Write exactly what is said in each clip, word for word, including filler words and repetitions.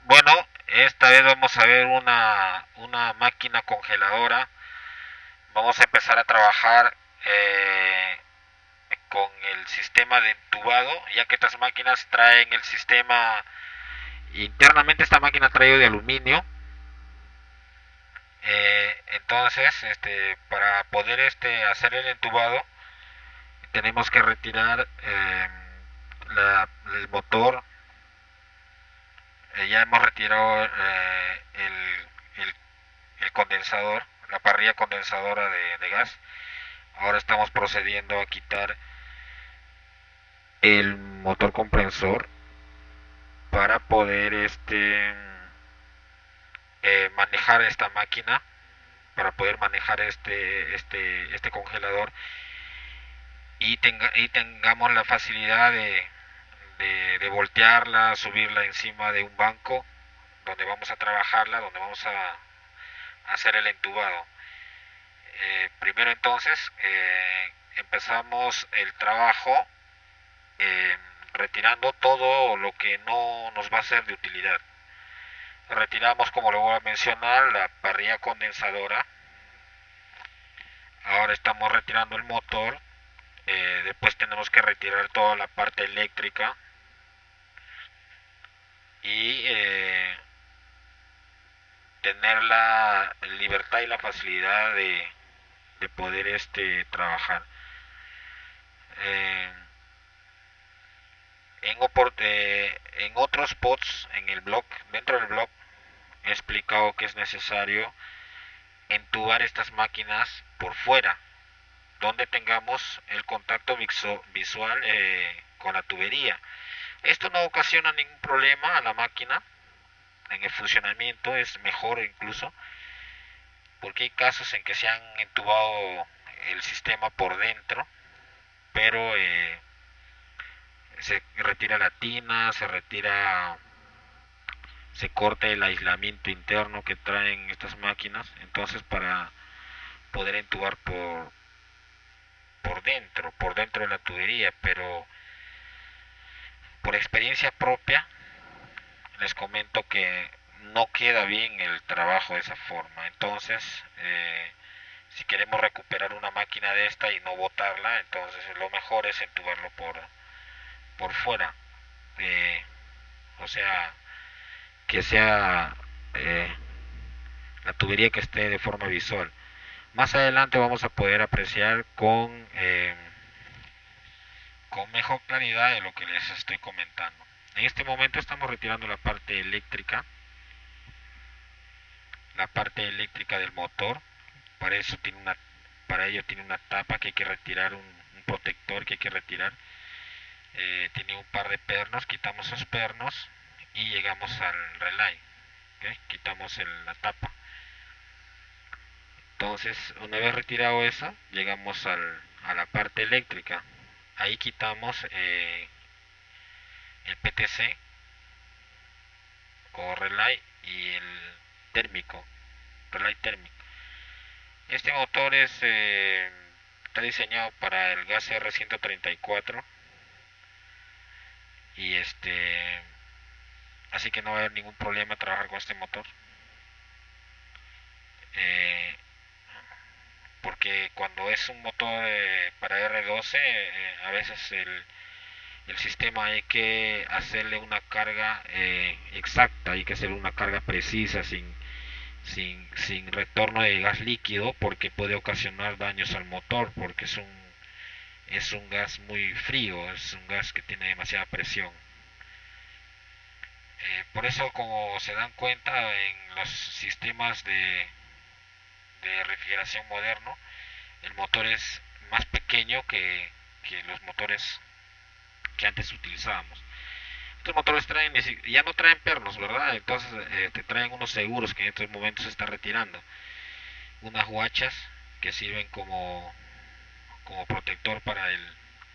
Bueno, esta vez vamos a ver una, una máquina congeladora. Vamos a empezar a trabajar eh, con el sistema de entubado, ya que estas máquinas traen el sistema, internamente esta máquina trae de aluminio. Eh, entonces, este, para poder este, hacer el entubado, tenemos que retirar eh, la, el motor. Eh, ya hemos retirado eh, el, el el condensador, la parrilla condensadora de, de gas. Ahora estamos procediendo a quitar el motor compresor para poder este eh, manejar esta máquina, para poder manejar este este este congelador y, tenga, y tengamos la facilidad de, de, de voltearla, subirla encima de un banco donde vamos a trabajarla, donde vamos a, a hacer el entubado. Eh, primero entonces eh, empezamos el trabajo eh, retirando todo lo que no nos va a ser de utilidad. Retiramos, como lo voy a mencionar, la parrilla condensadora. Ahora estamos retirando el motor. Eh, después tenemos que retirar toda la parte eléctrica y eh, tener la libertad y la facilidad de, de poder este trabajar. Eh, en, eh, en otros pods, en el blog, dentro del blog, he explicado que es necesario entubar estas máquinas por fuera, donde tengamos el contacto visual eh, con la tubería. Esto no ocasiona ningún problema a la máquina en el funcionamiento, es mejor incluso, porque hay casos en que se han entubado el sistema por dentro, pero eh, se retira la tina, se retira, se corta el aislamiento interno que traen estas máquinas, entonces para poder entubar por por dentro, por dentro de la tubería, pero por experiencia propia les comento que no queda bien el trabajo de esa forma. Entonces, eh, si queremos recuperar una máquina de esta y no botarla, entonces lo mejor es entubarlo por, por fuera. Eh, o sea, que sea eh, la tubería que esté de forma visual. Más adelante vamos a poder apreciar con, eh, con mejor claridad de lo que les estoy comentando. En este momento estamos retirando la parte eléctrica, la parte eléctrica del motor. Para eso tiene una, para ello tiene una tapa que hay que retirar, un, un protector que hay que retirar. Eh, tiene un par de pernos, quitamos esos pernos y llegamos al relay. ¿Okay? Quitamos el, la tapa. Entonces, una vez retirado eso, llegamos al, a la parte eléctrica. Ahí quitamos eh, el P T C o relay y el térmico, relay térmico. Este motor es eh, está diseñado para el gas R ciento treinta y cuatro y este así que no va a haber ningún problema trabajar con este motor. Eh, porque cuando es un motor eh, para R doce, eh, a veces el, el sistema hay que hacerle una carga eh, exacta, hay que hacerle una carga precisa, sin, sin, sin retorno de gas líquido, porque puede ocasionar daños al motor, porque es un, es un gas muy frío, es un gas que tiene demasiada presión. Eh, por eso, como se dan cuenta en los sistemas de, de refrigeración moderno, el motor es más pequeño que, que los motores que antes utilizábamos. Estos motores traen, ya no traen pernos, ¿verdad? Entonces eh, te traen unos seguros que en estos momentos se está retirando. Unas guachas que sirven como, como protector para el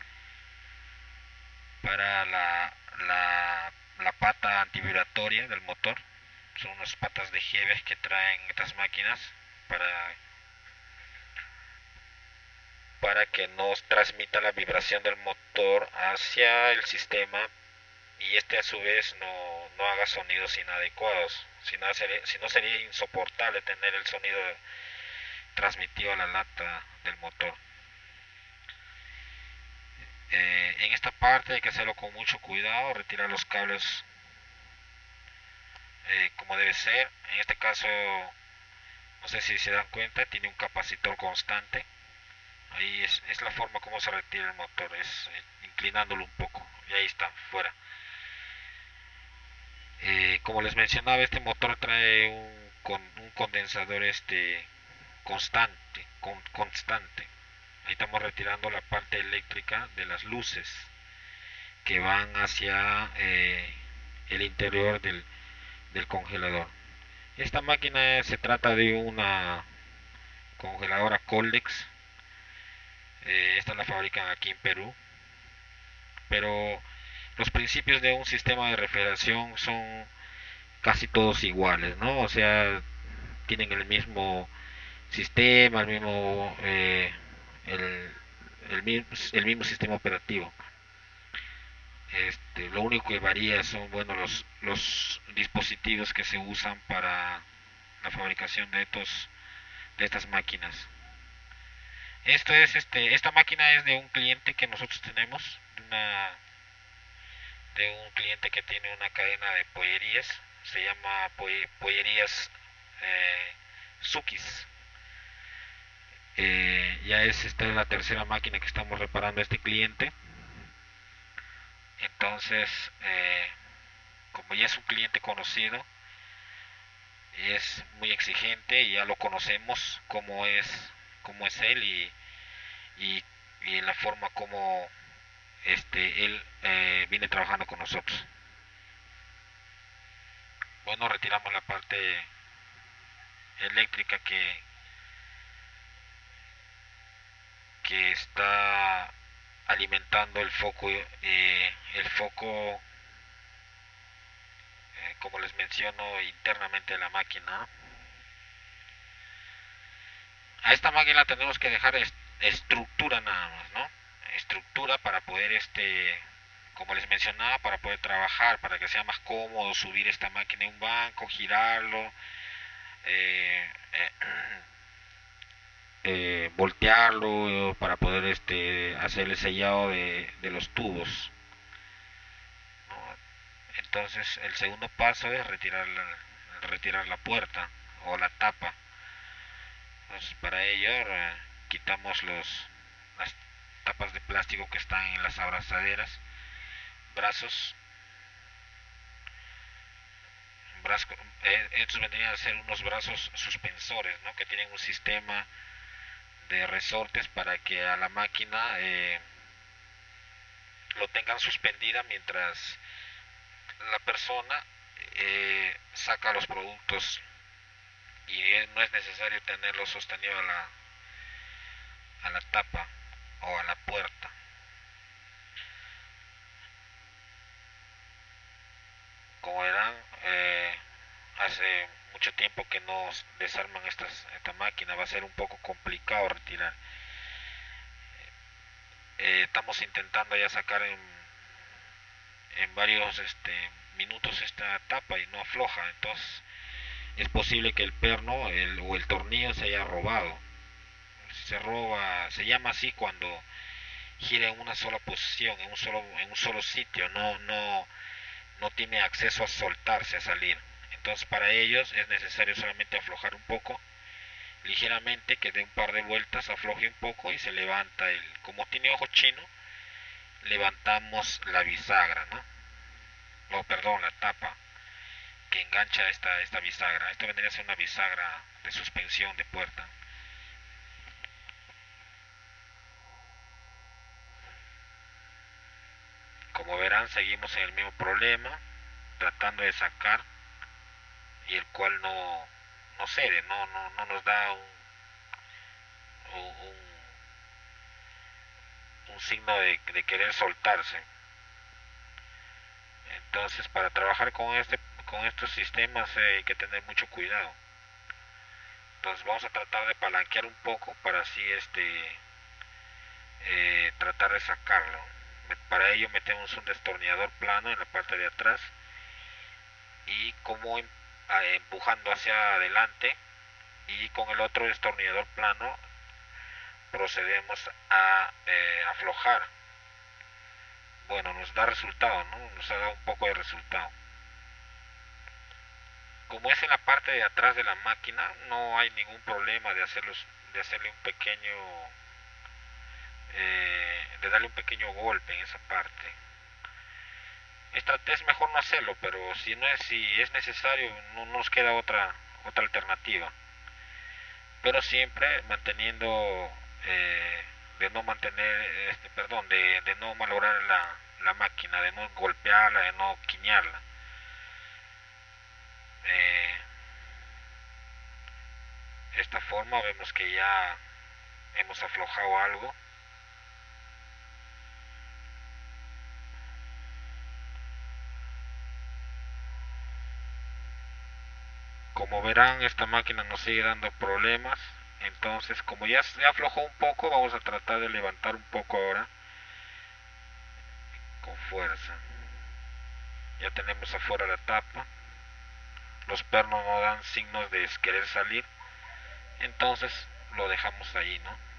para la, la, la pata antivibratoria del motor. Son unas patas de Heves que traen estas máquinas para para que no transmita la vibración del motor hacia el sistema y este a su vez no, no haga sonidos inadecuados, si no, sería, si no sería insoportable tener el sonido transmitido a la lata del motor. Eh, en esta parte hay que hacerlo con mucho cuidado, retirar los cables eh, como debe ser. En este caso, no sé si se dan cuenta, tiene un capacitor constante. Ahí es, es la forma como se retira el motor, es eh, inclinándolo un poco. Y ahí está, fuera. Eh, como les mencionaba, este motor trae un, con, un condensador este constante, con, constante. Ahí estamos retirando la parte eléctrica de las luces que van hacia eh, el interior del, del congelador. Esta máquina se trata de una congeladora Coldex. Eh, esta la fabrican aquí en Perú. Pero los principios de un sistema de refrigeración son casi todos iguales, ¿no? O sea, tienen el mismo sistema, el mismo, eh, el, el, mismo, el mismo sistema operativo. Este, lo único que varía son, bueno, los, los dispositivos que se usan para la fabricación de estos, de estas máquinas. Esto es, este, esta máquina es de un cliente que nosotros tenemos, de una, de un cliente que tiene una cadena de pollerías, se llama Pollerías eh, Sukis. Eh, ya es esta es la tercera máquina que estamos reparando a este cliente. Entonces, eh, como ya es un cliente conocido, es muy exigente y ya lo conocemos cómo es, cómo es él y, y, y la forma como este él eh, viene trabajando con nosotros. Bueno, retiramos la parte eléctrica que, que está alimentando el foco, eh, el foco eh, como les menciono internamente de la máquina. A esta máquina tenemos que dejar est estructura nada más, ¿no? Estructura para poder este como les mencionaba, para poder trabajar, para que sea más cómodo subir esta máquina en un banco, girarlo, eh, eh, eh, voltearlo para poder este hacer el sellado de, de los tubos, ¿no? Entonces el segundo paso es retirar la, retirar la puerta o la tapa. Entonces para ello eh, quitamos los las tapas de plástico que están en las abrazaderas, brazos, brazos eh, estos vendrían a ser unos brazos suspensores, ¿no? Que tienen un sistema de resortes para que a la máquina eh, lo tengan suspendida mientras la persona eh, saca los productos y no es necesario tenerlo sostenido a la, a la tapa o a la puerta. Como verán, eh, hace mucho tiempo que no desarman estas, esta máquina, va a ser un poco complicado retirar. Eh, estamos intentando ya sacar en, en varios este, minutos esta tapa y no afloja, entonces es posible que el perno el, o el tornillo se haya robado. Se roba, se llama así cuando gira en una sola posición, en un solo, en un solo sitio, no, no, no tiene acceso a soltarse, a salir. Entonces para ellos es necesario solamente aflojar un poco, ligeramente, que dé un par de vueltas, afloje un poco y se levanta el, como tiene ojo chino, levantamos la bisagra, ¿no? O perdón, la tapa que engancha esta, esta bisagra. Esto vendría a ser una bisagra de suspensión de puerta. Como verán, seguimos en el mismo problema, tratando de sacar y el cual no, no cede, no, no, no nos da un, un, un signo de, de querer soltarse. Entonces, para trabajar con este con estos sistemas eh, hay que tener mucho cuidado. Entonces vamos a tratar de palanquear un poco para así este eh, tratar de sacarlo. Para ello metemos un destornillador plano en la parte de atrás y como em, empujando hacia adelante, y con el otro destornillador plano procedemos a eh, aflojar. Bueno, nos da resultado, ¿no? Nos ha dado un poco de resultado. Como es en la parte de atrás de la máquina, no hay ningún problema de hacerlos, de hacerle un pequeño, eh, de darle un pequeño golpe en esa parte. Esta es mejor no hacerlo, pero si no es, si es necesario, no nos queda otra, otra alternativa. Pero siempre manteniendo, eh, de no mantener, este, perdón, de, de no malograr la, la máquina, de no golpearla, de no quiñarla. Eh, de esta forma vemos que ya hemos aflojado algo. Como verán, esta máquina nos sigue dando problemas. Entonces, como ya se aflojó un poco, vamos a tratar de levantar un poco ahora con fuerza. Ya tenemos afuera la tapa. Los pernos no dan signos de querer salir. Entonces lo dejamos ahí, ¿no?